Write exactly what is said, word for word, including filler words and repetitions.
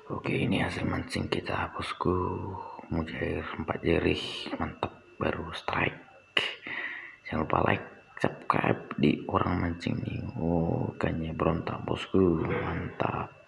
Oke, ini hasil mancing kita bosku. Mujair empat jerih, mantap, baru strike. Jangan lupa like, subscribe di orang mancing nih. Oh, ikannya berontak bosku, mantap.